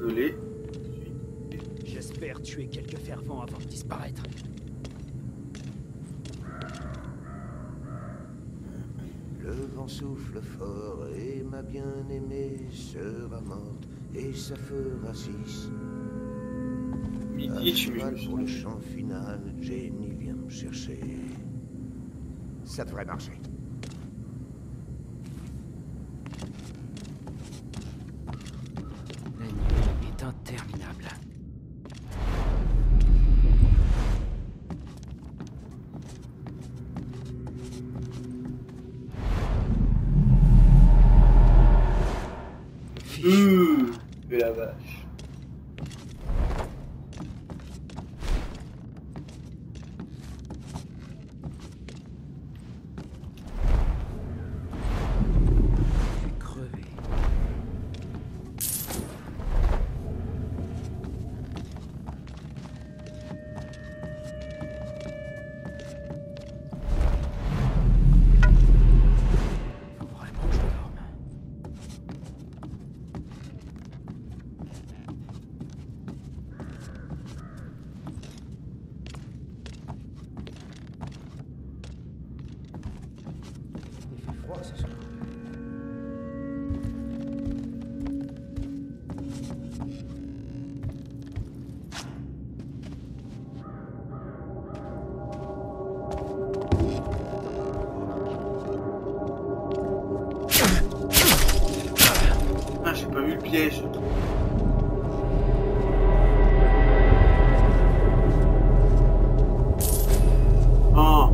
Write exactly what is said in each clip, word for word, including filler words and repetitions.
Désolé. J'espère tuer quelques fervents avant de disparaître. Le vent souffle fort et ma bien-aimée sera morte et ça fera six. Midi, tu cheval me pour le chant final, Jenny vient me chercher. Ça devrait marcher. La nuit est interminable. Ouh, de la vache. Ah, j'ai pas vu le piège. Oh.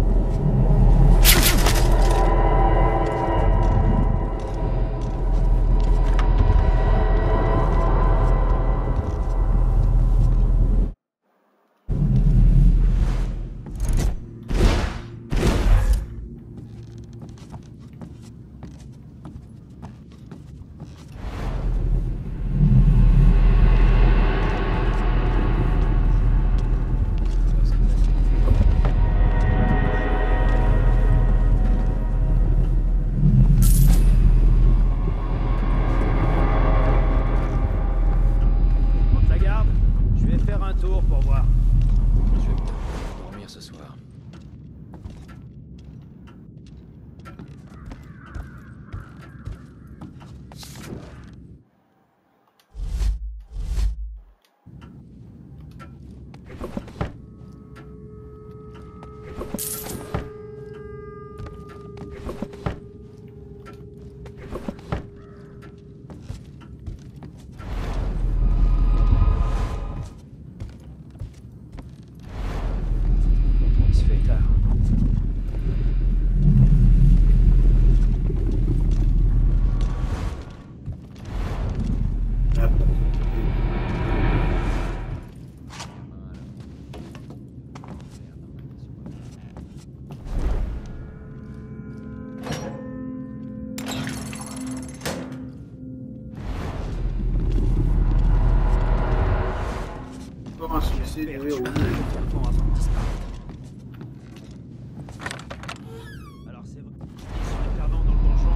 Alors c'est vrai. Ils sont les perdants dans le donjon.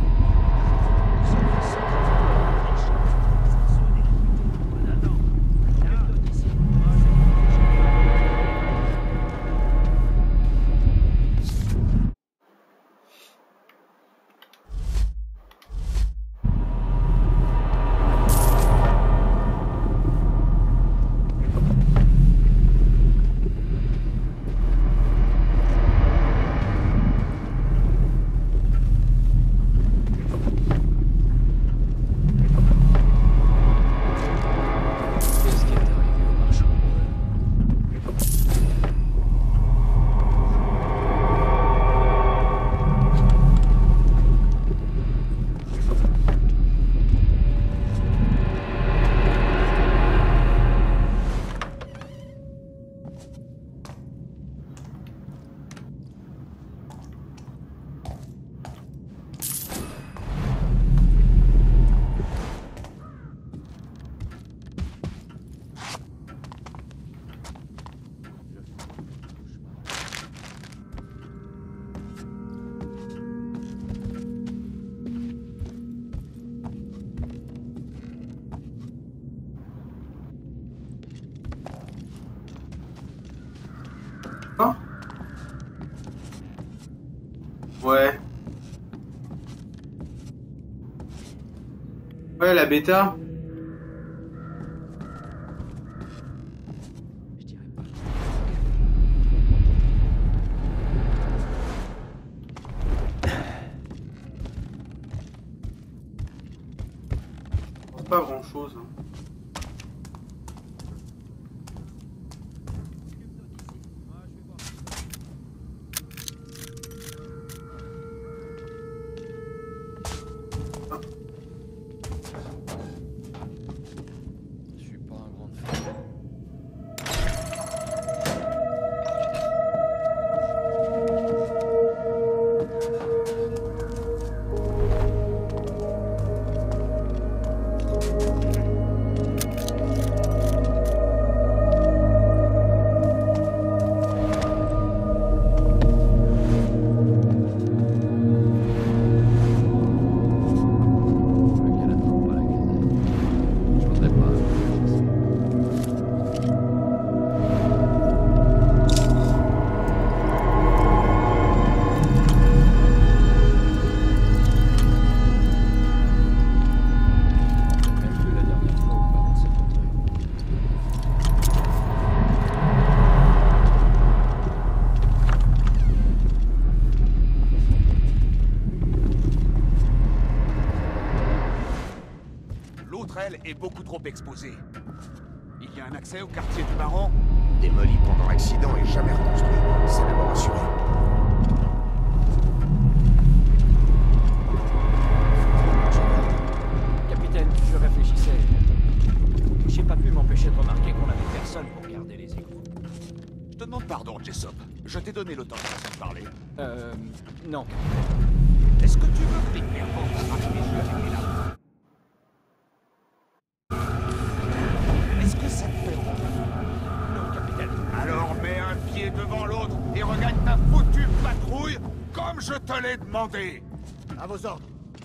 Ouais. Ouais, la bêta. Je dirais pas. Je pense pas grand chose. Hein. Je suis pas un grand fan. L'autre aile est beaucoup trop exposée. Il y a un accès au quartier du Baron. Démoli pendant l'accident et jamais reconstruit. C'est d'abord assuré. Capitaine, je réfléchissais. J'ai pas pu m'empêcher de remarquer qu'on avait personne pour garder les égouts. Je te demande pardon, Jessup. Je t'ai donné l'autorisation de parler. Euh... Non. Est-ce que tu veux que clairement t'arraches les yeux avec les larmes? Est-ce que ça te fait honte? Non, capitaine. Alors mets un pied devant l'autre et regagne ta foutue patrouille comme je te l'ai demandé. À vos ordres.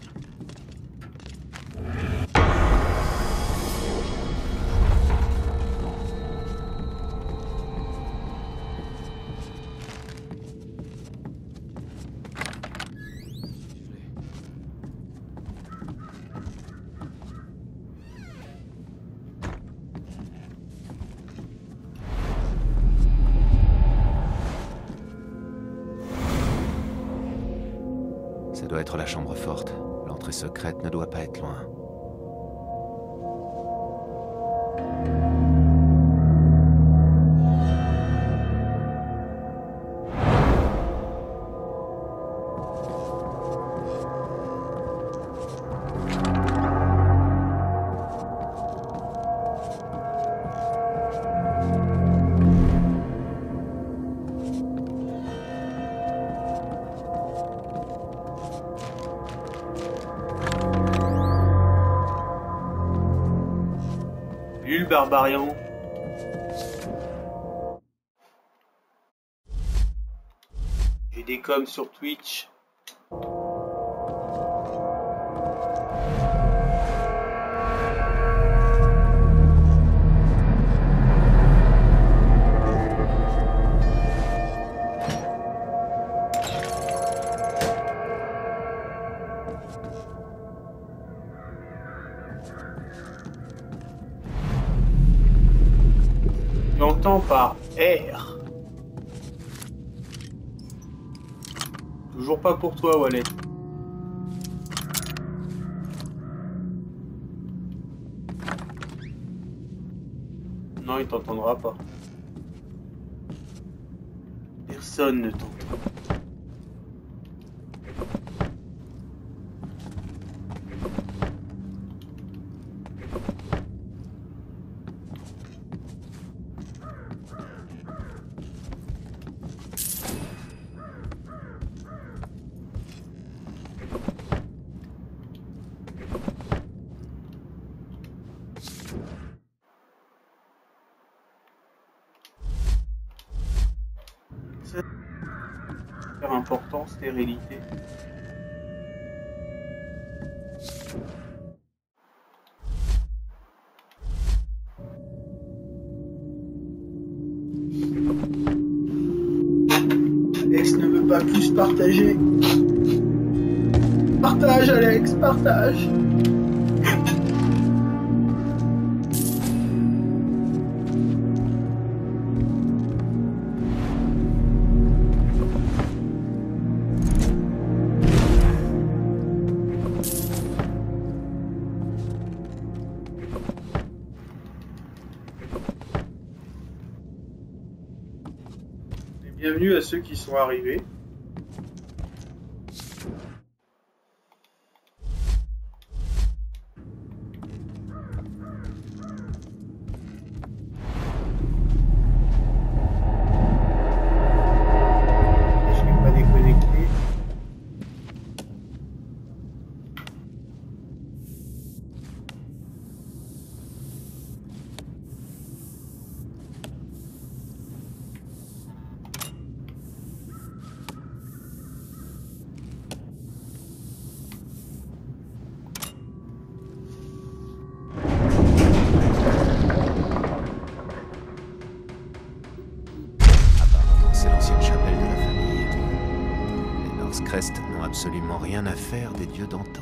Ça doit être la chambre forte. L'entrée secrète ne doit pas être loin. Salut le barbarian. J'ai des coms sur Twitch. J'entends par R. Toujours pas pour toi, Wallet. Non, il t'entendra pas. Personne ne t'entend. Super important, stérilité. Alex ne veut pas plus partager. Partage, Alex, partage. Bienvenue à ceux qui sont arrivés. Je ne vais pas déconnecter. N'ont absolument rien à faire des dieux d'antan.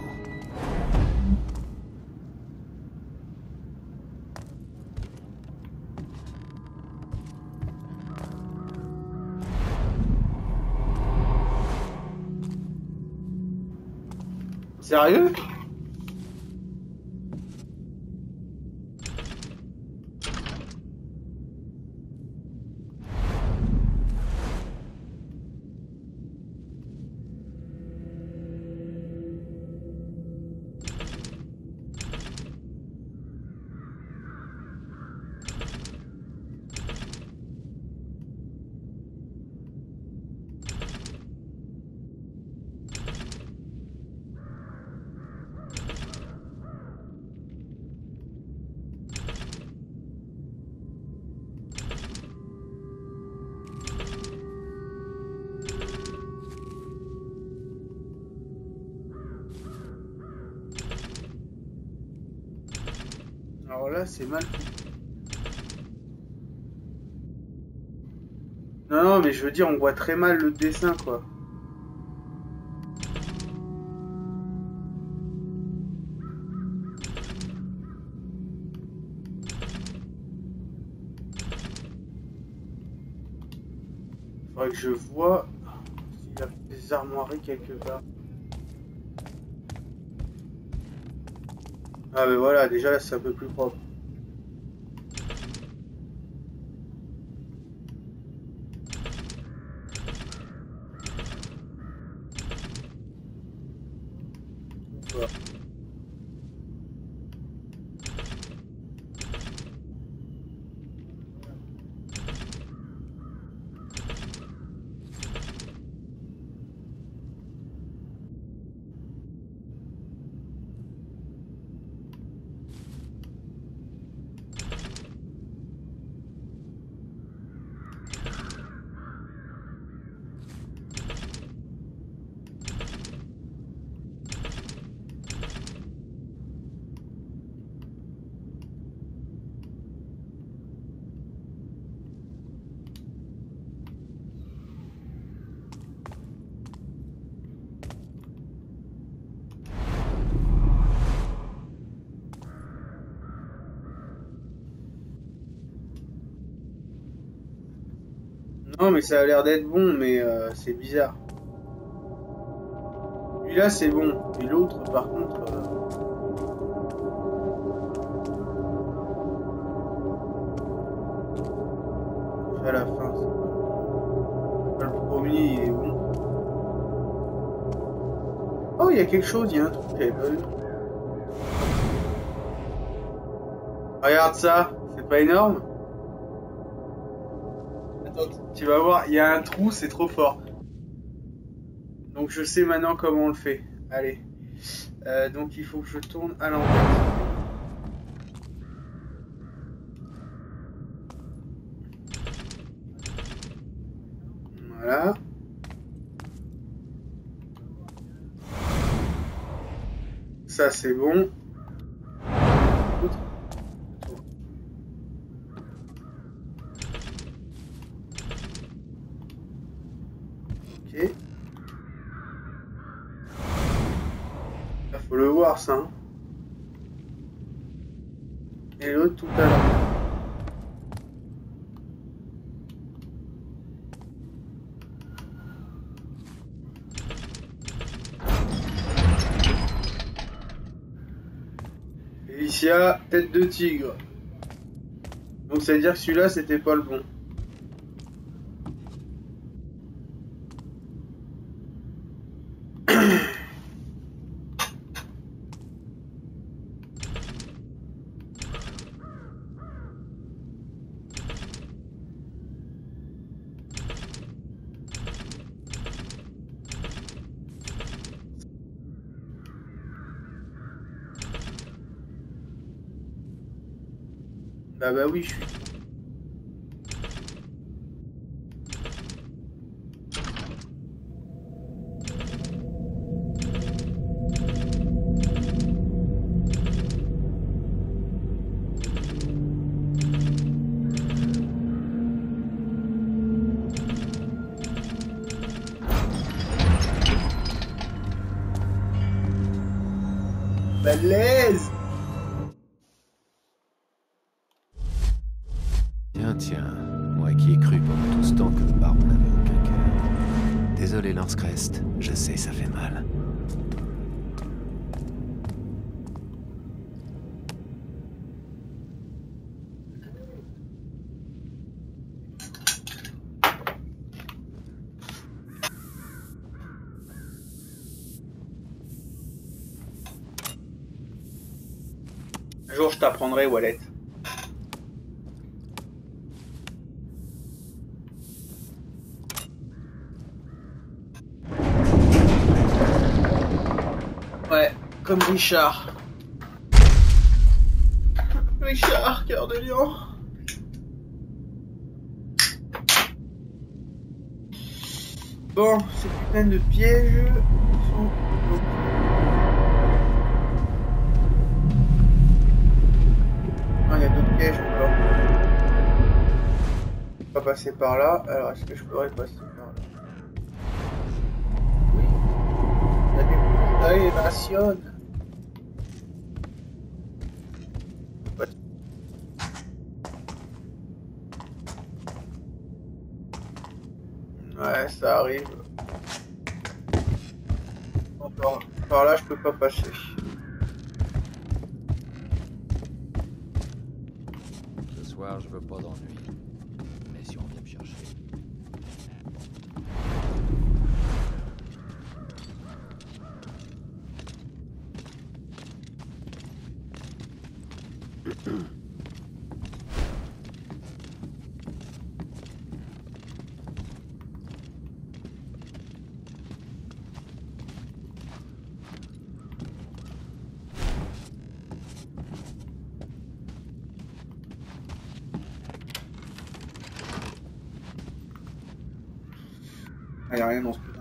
Sérieux? Alors là, c'est mal. Non, non, mais je veux dire, on voit très mal le dessin, quoi. Faudrait que je vois s'il y a des armoiries quelque part. Ah mais voilà, déjà là c'est un peu plus propre. Voilà. Non mais ça a l'air d'être bon, mais euh, c'est bizarre. Celui-là c'est bon, et l'autre par contre... Euh... à la fin, c'est pas... Le premier il est bon. Oh, il y a quelque chose, il y a un truc que j'avais pas vu. Regarde ça, c'est pas énorme? Tu vas voir, il y a un trou, c'est trop fort. Donc je sais maintenant comment on le fait. Allez. Euh, donc il faut que je tourne à l'envers. Voilà. Ça c'est bon. Ok. voir ça. Hein. Et l'autre tout à l'heure. Félicia, tête de tigre. Donc ça veut dire que celui-là c'était pas le bon. Ah bah oui, je suis. Balèze. Tiens, tiens, moi qui ai cru pendant tout ce temps que le baron n'avait aucun cœur. Désolé, Lance Crest, je sais, ça fait mal. Un jour je t'apprendrai, Wallet. Ouais, comme Richard. Richard, cœur de lion. Bon, ces putains de pièges sont... Ah, il y a d'autres pièges encore. Je peux pas passer par là, alors est-ce que je pourrais passer par là? Oui. Il y a des points d'élévation. Ouais, ça arrive. Bon, par, par là, je peux pas passer. Ce soir, je veux pas d'ennui. Mais si on vient me chercher. Il n'y a rien dans ce putain.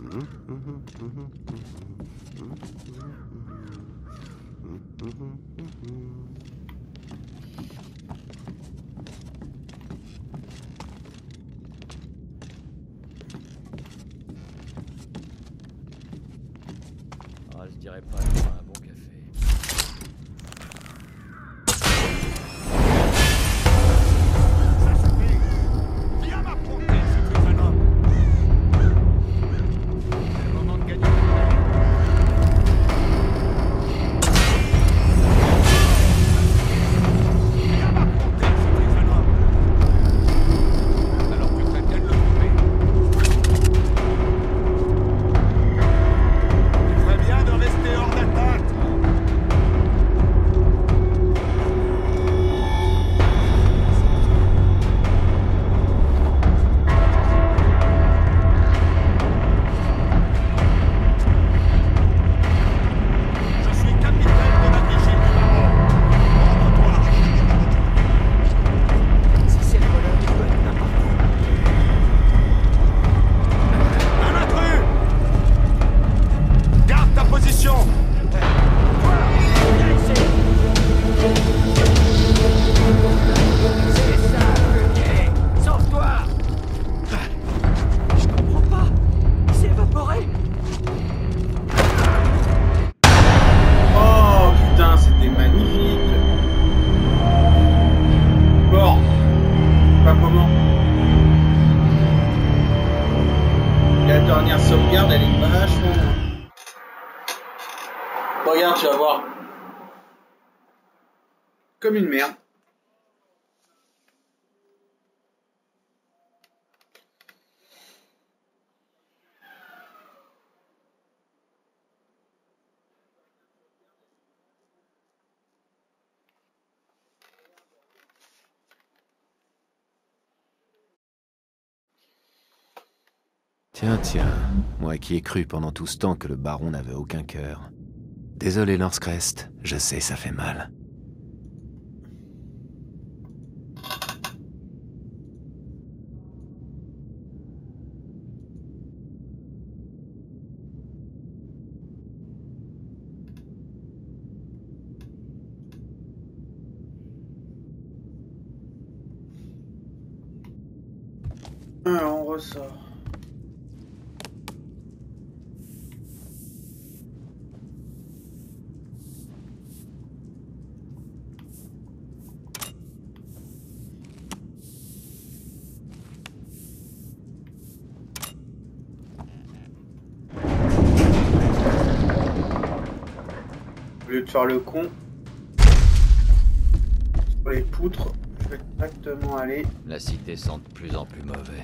Ah, je dirais pas un bon café. Sauvegarde, elle est vachement. Regarde, tu vas voir. Comme une merde. Tiens, tiens, moi qui ai cru pendant tout ce temps que le baron n'avait aucun cœur. Désolé, Lance Crest, je sais, ça fait mal. Alors, on ressort. Au lieu de faire le con sur les poutres, je vais directement aller. La cité sent de plus en plus mauvais.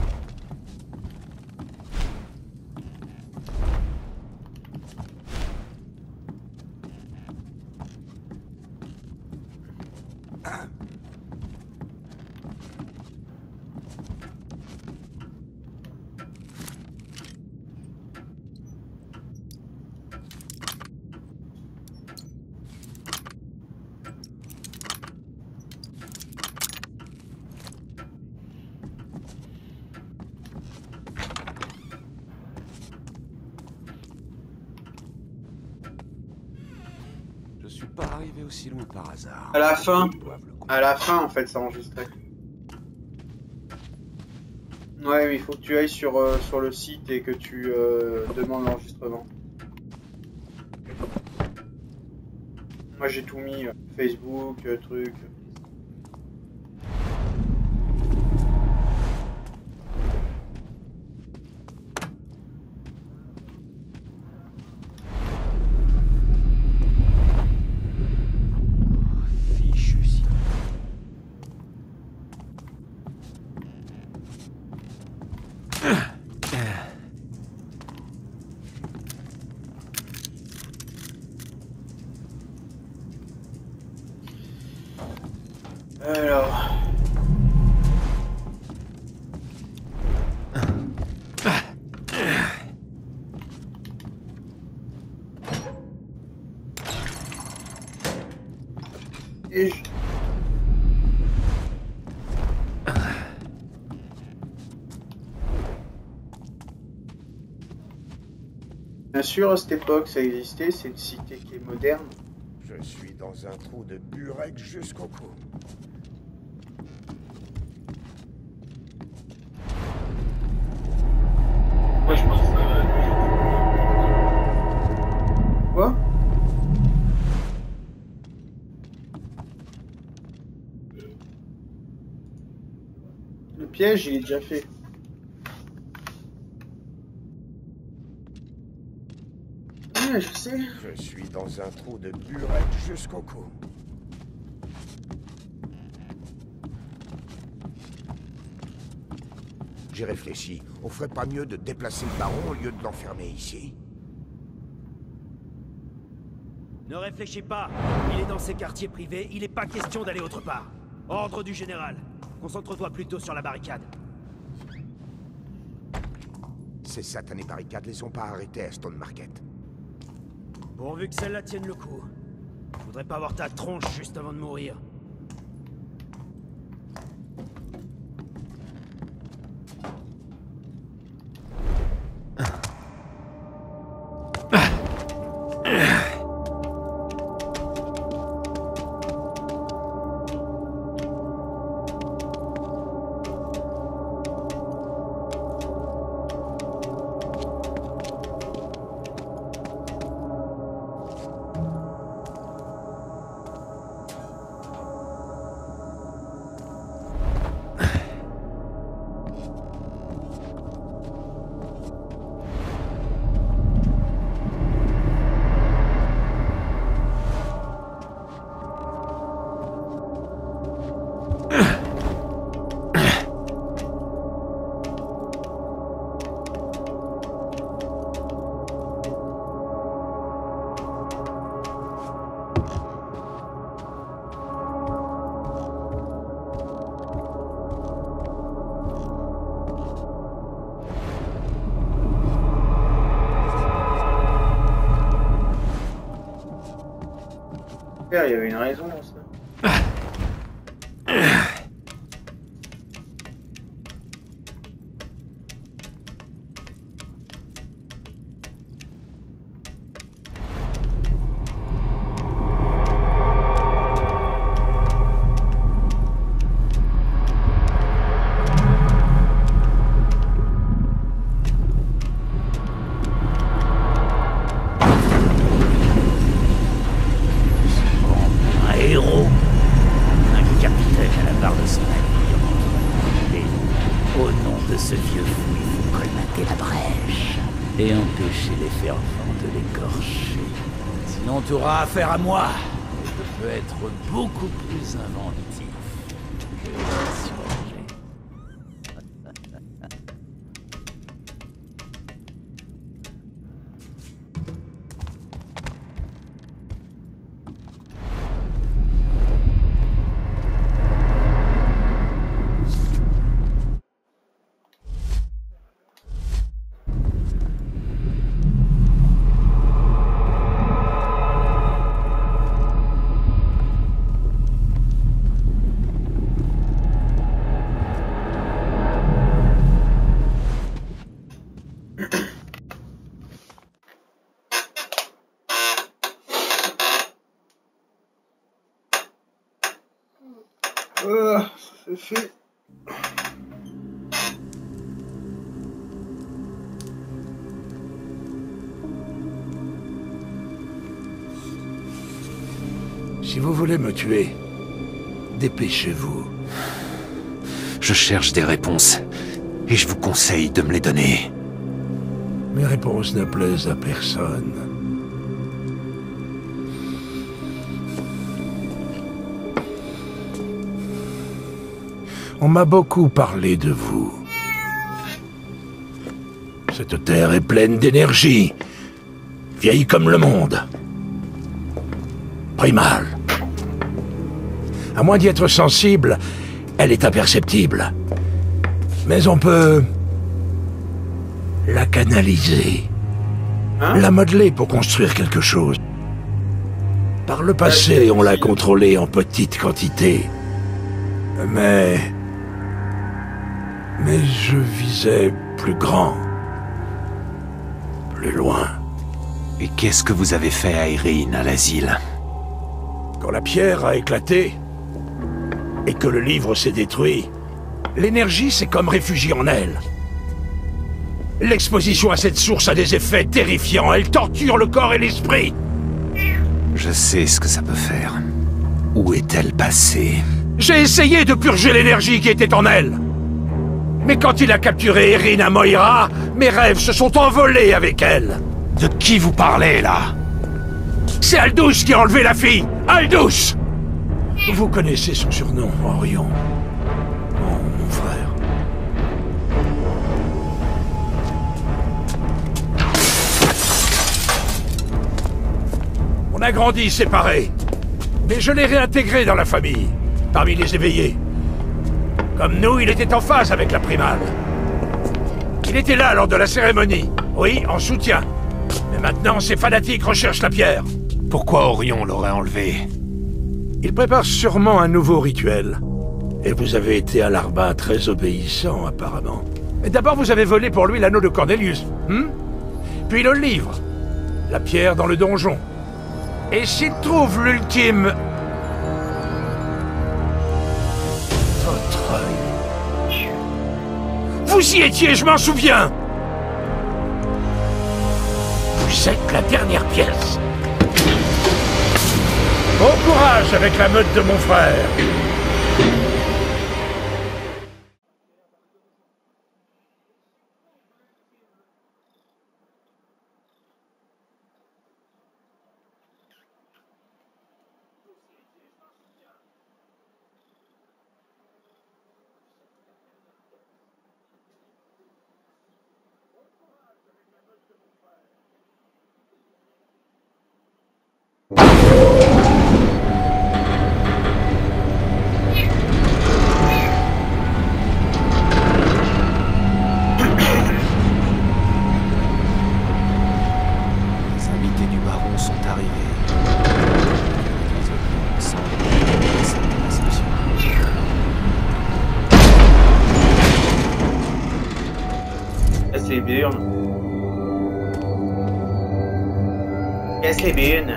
Je suis pas arrivé aussi loin par hasard. À la fin, Ils doivent le à la fin en fait, ça enregistré. Ouais, mais il faut que tu ailles sur, euh, sur le site et que tu euh, demandes l'enregistrement. Moi j'ai tout mis, euh, Facebook, euh, truc. Fichu si. Alors... Et je... Bien sûr, à cette époque, ça existait, c'est une cité qui est moderne. Je suis dans un trou de burek jusqu'au cou. Moi, je pense que ça va. Quoi? Le piège, il est déjà fait. Ouais, je sais. Je suis dans un trou de burek jusqu'au cou. J'ai réfléchi. On ferait pas mieux de déplacer le baron au lieu de l'enfermer ici? Ne réfléchis pas. Il est dans ses quartiers privés, il n'est pas question d'aller autre part. Ordre du général. Concentre-toi plutôt sur la barricade. Ces satanées barricades les ont pas arrêtés à Stone Market. Pourvu que celle-là tienne le coup. Je voudrais pas avoir ta tronche juste avant de mourir. Il y avait une raison dans ça. Et empêcher les fervents de l'écorcher. Sinon, tu auras affaire à moi. Je peux être beaucoup plus inventif que l'insurgé. Euh, c'est fait. Si vous voulez me tuer, dépêchez-vous. Je cherche des réponses, et je vous conseille de me les donner. Mes réponses ne plaisent à personne. On m'a beaucoup parlé de vous. Cette terre est pleine d'énergie, vieille comme le monde. Primale. À moins d'y être sensible, elle est imperceptible. Mais on peut la canaliser, Hein? la modeler pour construire quelque chose. Par le passé, on l'a contrôlée en petite quantité. Mais... Mais je visais plus grand, plus loin. Et qu'est-ce que vous avez fait à Irene, à l'asile? Quand la pierre a éclaté, et que le livre s'est détruit, l'énergie s'est comme réfugiée en elle. L'exposition à cette source a des effets terrifiants, elle torture le corps et l'esprit. Je sais ce que ça peut faire. Où est-elle passée? J'ai essayé de purger l'énergie qui était en elle. Mais quand il a capturé Irene à Moira, mes rêves se sont envolés avec elle. De qui vous parlez, là? C'est Aldous qui a enlevé la fille! Aldous! Vous connaissez son surnom, Orion. Mon, mon frère. On a grandi séparés. Mais je l'ai réintégré dans la famille, parmi les éveillés. Comme nous, il était en phase avec la primale. Il était là lors de la cérémonie. Oui, en soutien. Mais maintenant, ces fanatiques recherchent la pierre. Pourquoi Orion l'aurait enlevé? Il prépare sûrement un nouveau rituel. Et vous avez été à Larbin très obéissant, apparemment. D'abord, vous avez volé pour lui l'anneau de Cornelius. Hmm? Puis le livre. La pierre dans le donjon. Et s'il trouve l'ultime... Votre œil... Vous y étiez, je m'en souviens! Vous êtes la dernière pièce. Bon courage avec la meute de mon frère. Casse les burnes.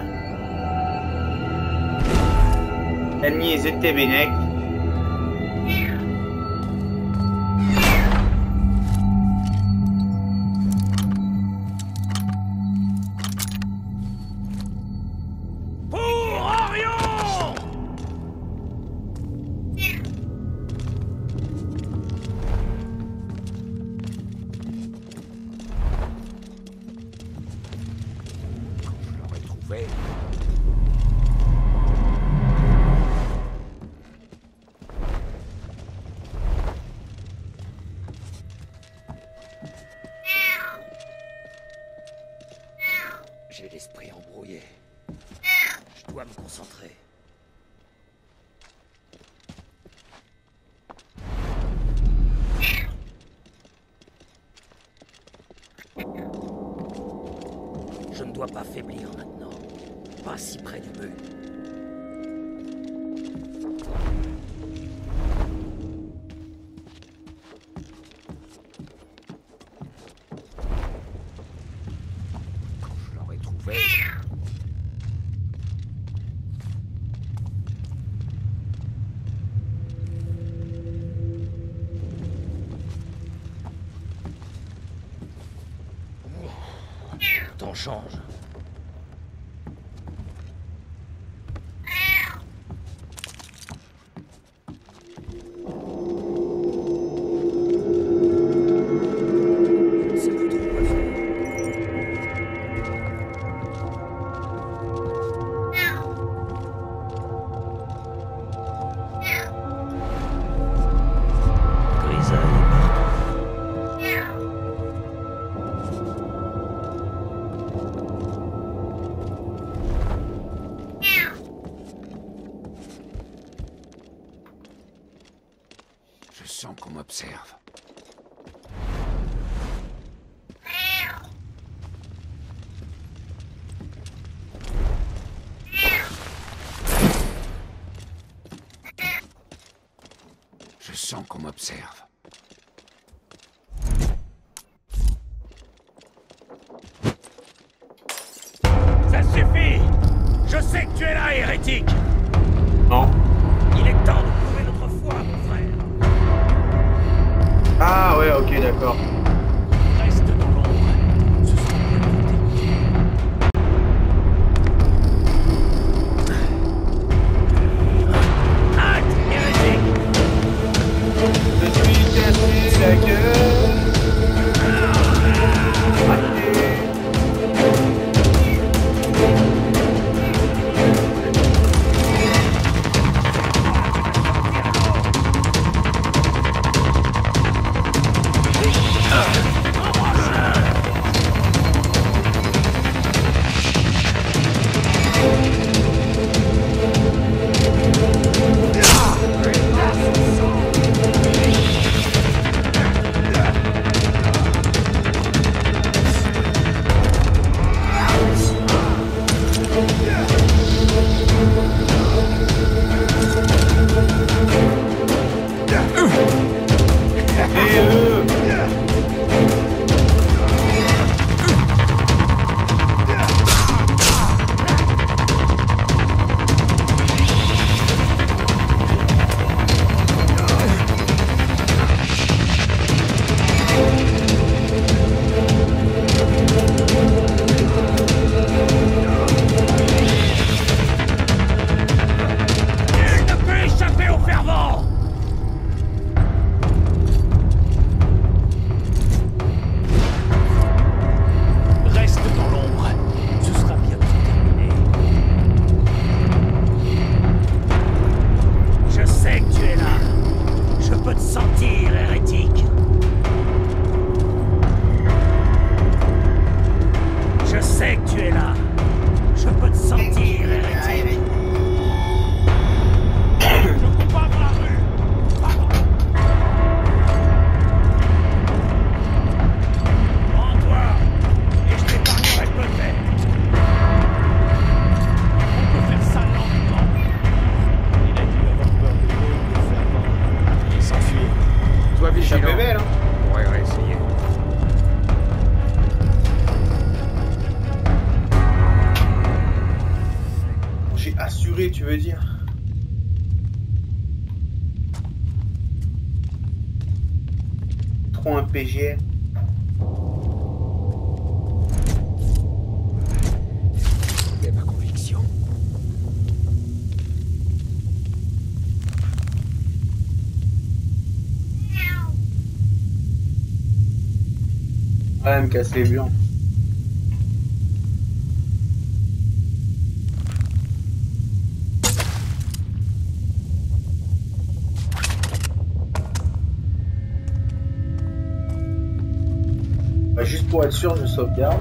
Elle niaise de tes bénèques. J'ai l'esprit embrouillé. Je dois me concentrer. Je ne dois pas faiblir maintenant. Pas si près du but. Le temps change. Je sens qu'on m'observe. Je sens qu'on m'observe. sais que tu es là, hérétique. Non. Il est temps de prouver notre foi, mon frère. Ah ouais, ok, d'accord. Reste dans l'ombre. Ce sera Halte, hérétique. Je suis cassé la gueule. Tu veux dire? Trop un P G R. C'est ma conviction. Ouais, me casse les blancs. Juste pour être sûr, je sauvegarde.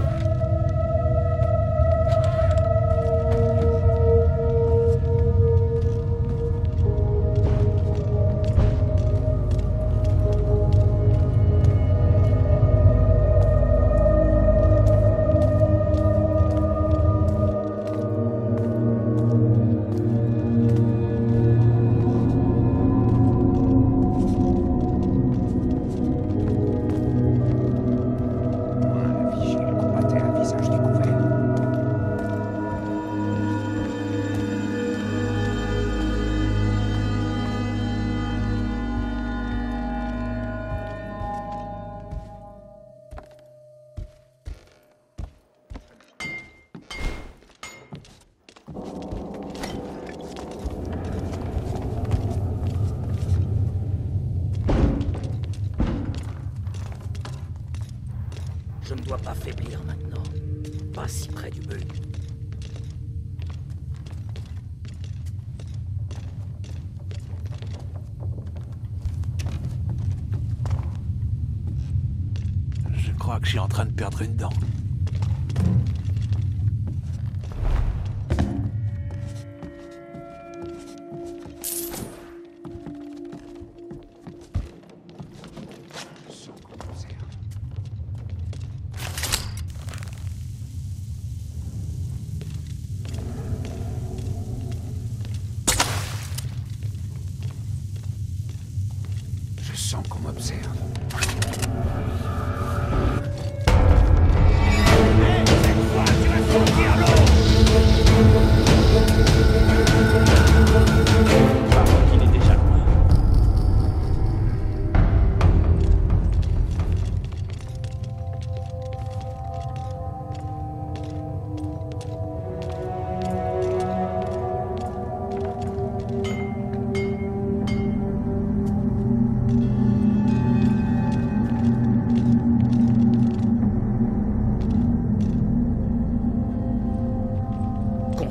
Je ne dois pas faiblir maintenant. Pas si près du but. Je crois que je suis en train de perdre une dent. Je sens qu'on m'observe.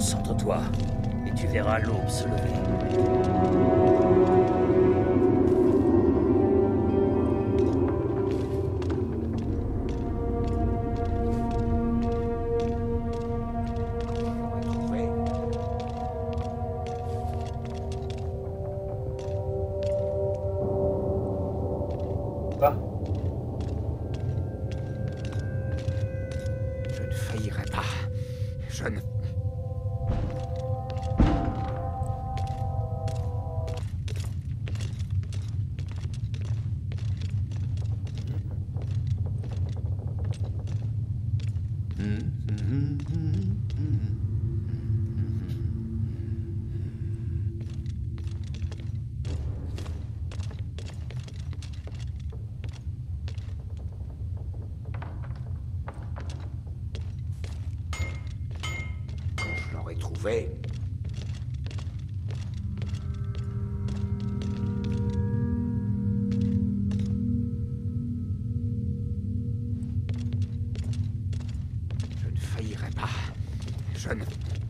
Concentre-toi, et tu verras l'aube se lever. Je ne faillirai pas. Je ne... Je l'aurais trouvé. Je ne faillirai pas. Je ne...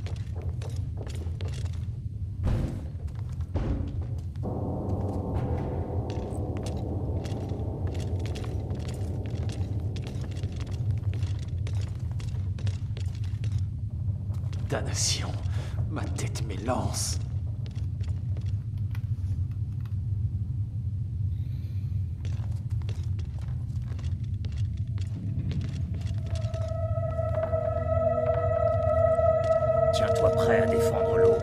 Damnation, ma tête m'élance. Tiens-toi prêt à défendre l'aube.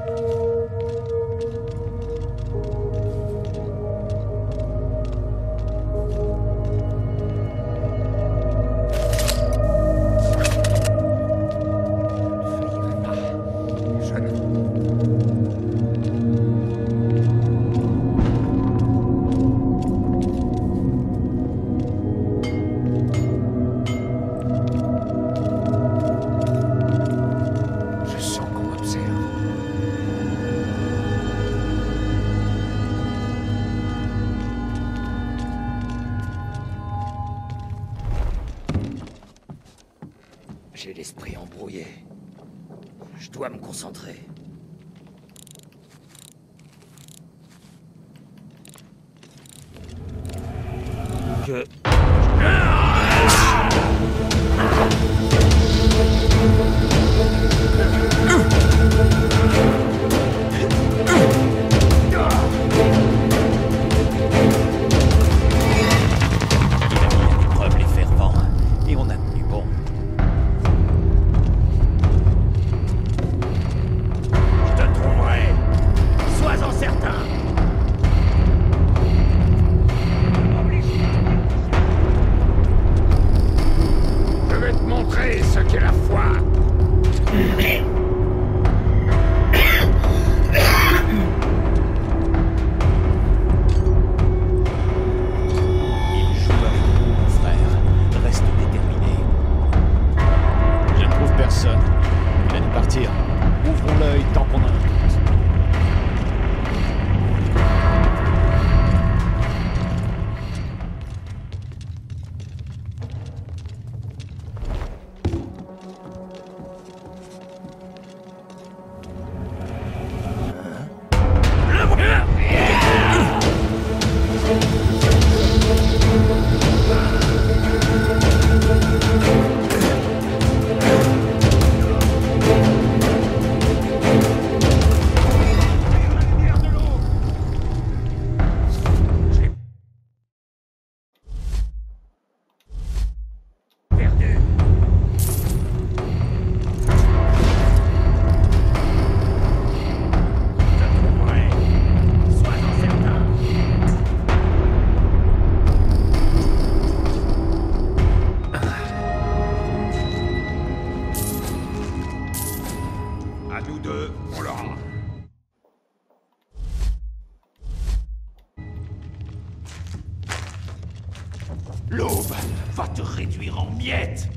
J'ai l'esprit embrouillé. Je dois me concentrer. Je... L'épreuve les fervents, et on a tenu bon. Je te trouverai. Sois-en certain. Je vais te montrer ce qu'est la foi. Il joue avec nous, mon frère. Reste déterminé. Je ne trouve personne. Il a dû partir. Ouvrons l'œil tant qu'on a un doute. À nous deux, on l'aura. L'aube va te réduire en miettes.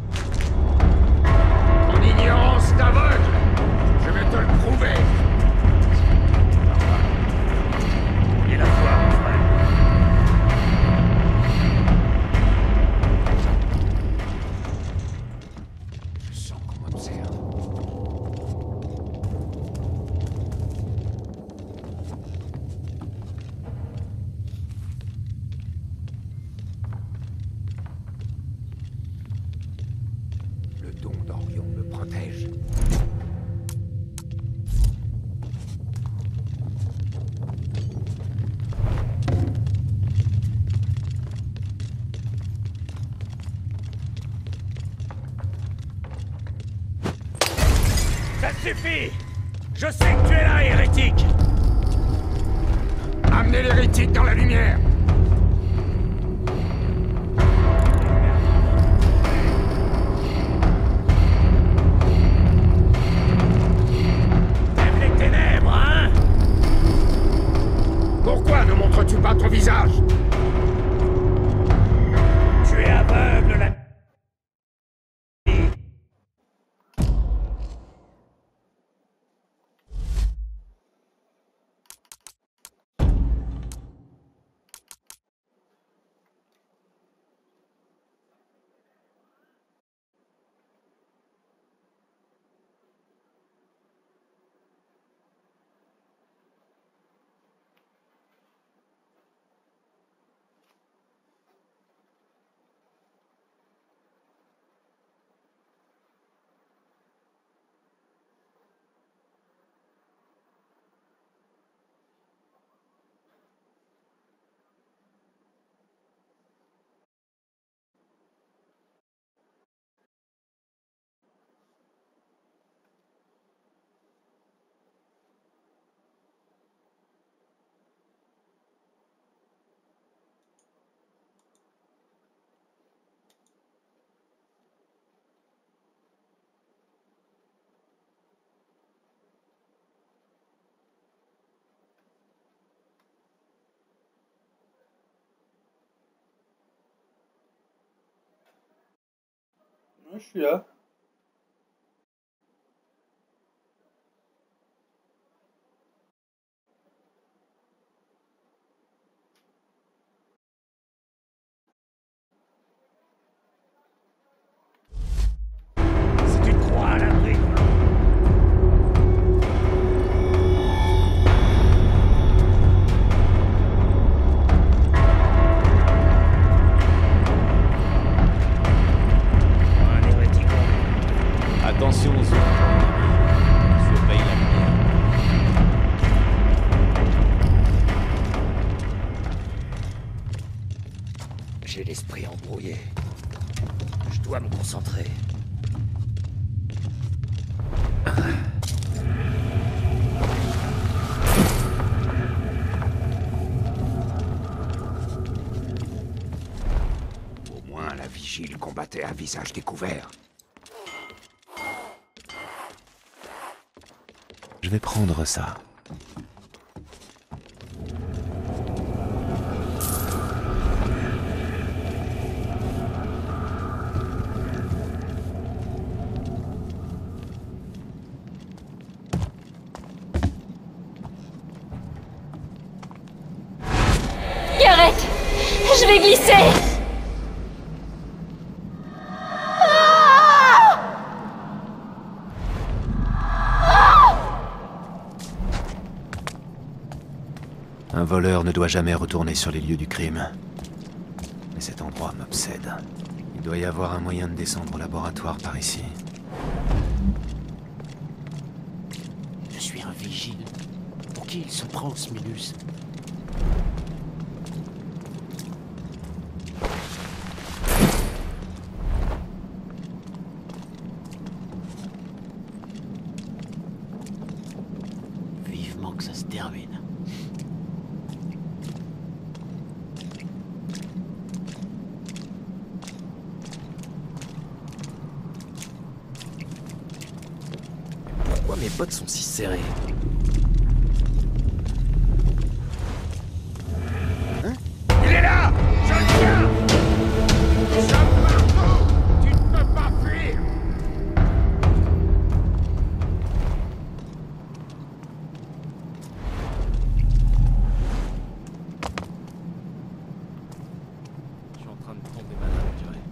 Ton ignorance t'aveugle. Je vais te le prouver. Et la foi, mon frère. Je sens qu'on m'observe. suffit! Je sais que tu es là, hérétique! Amenez l'hérétique dans la lumière! T'aimes les ténèbres, hein? Pourquoi ne montres-tu pas ton visage? Tu es aveugle, la... Je suis là. Si tu te crois à l'abri, Attention aux autres. Surveille la lumière. j'ai l'esprit embrouillé. Je dois me concentrer. Au moins, la vigile combattait à visage découvert. Je vais prendre ça. Garrett, je vais glisser. Un voleur ne doit jamais retourner sur les lieux du crime. Mais cet endroit m'obsède. Il doit y avoir un moyen de descendre au laboratoire par ici. Je suis un vigile. Pour qui il se prend, ce Minus? Vivement que ça se termine. Pourquoi mes bottes sont si serrées? Hein? Il est là! Je le tiens! Chope partout! Tu ne peux pas fuir! Je suis en train de tomber malade, on dirait.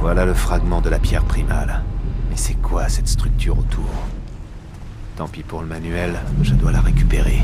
Voilà le fragment de la pierre primale. Mais c'est quoi cette structure autour? Tant pis pour le manuel, je dois la récupérer.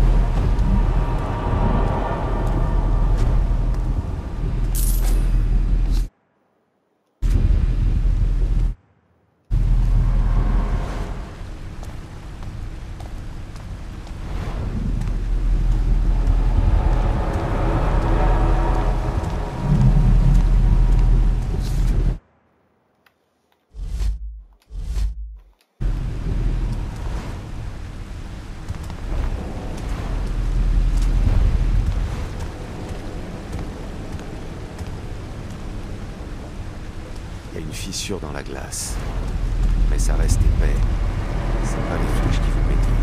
Il y a une fissure dans la glace. Mais ça reste épais. C'est pas les flèches qui vont péter.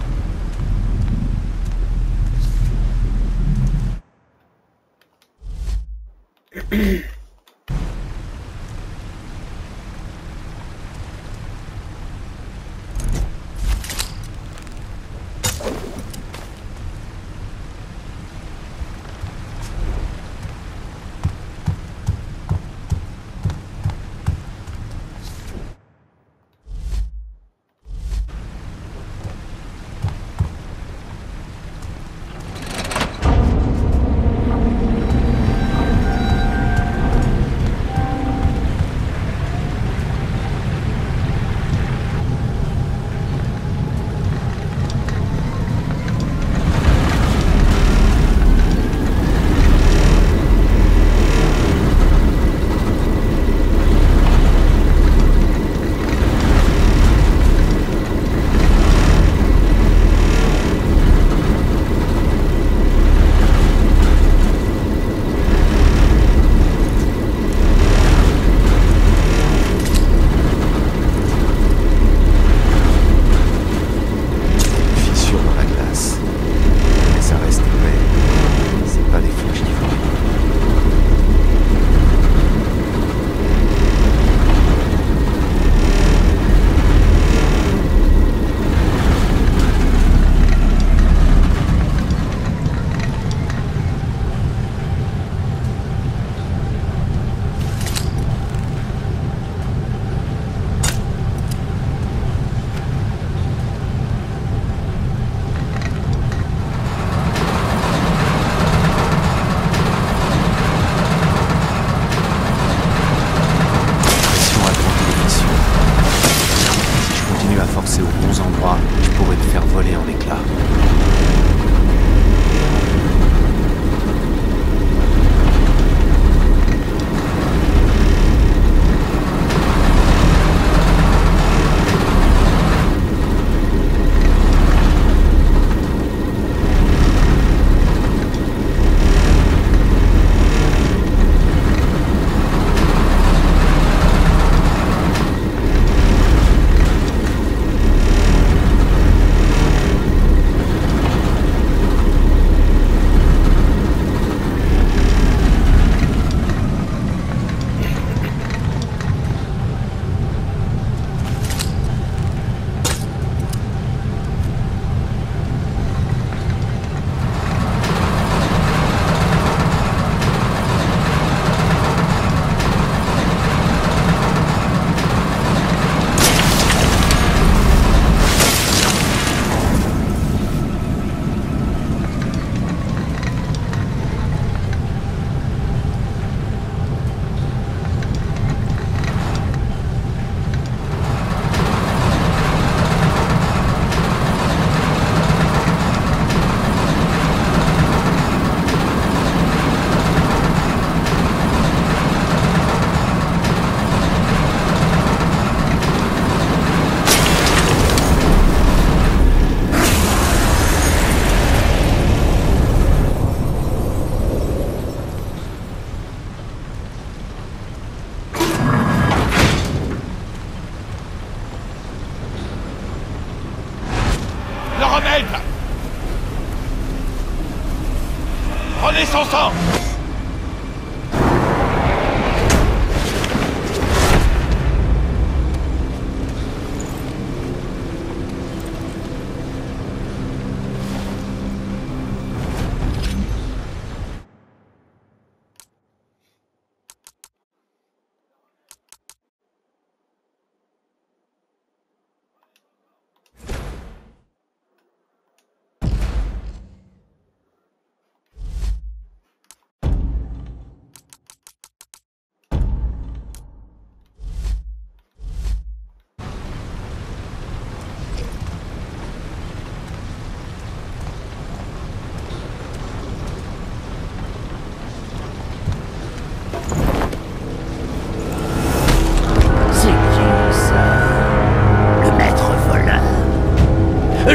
Prenez son sang!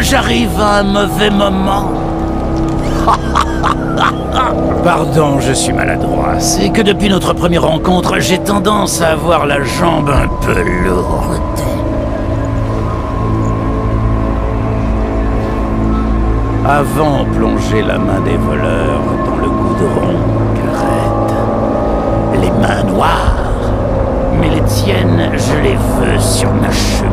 j'arrive à un mauvais moment? Pardon, je suis maladroit. C'est que depuis notre première rencontre, j'ai tendance à avoir la jambe un peu lourde. Avant, plonger la main des voleurs dans le goudron, Garrett. Les mains noires. Mais les tiennes, je les veux sur ma chemise.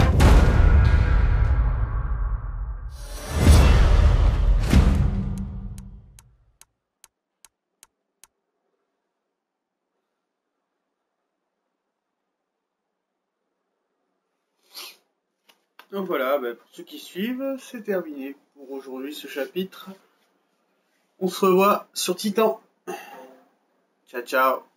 Donc voilà, bah pour ceux qui suivent, c'est terminé pour aujourd'hui ce chapitre. On se revoit sur Titan. Ciao ciao.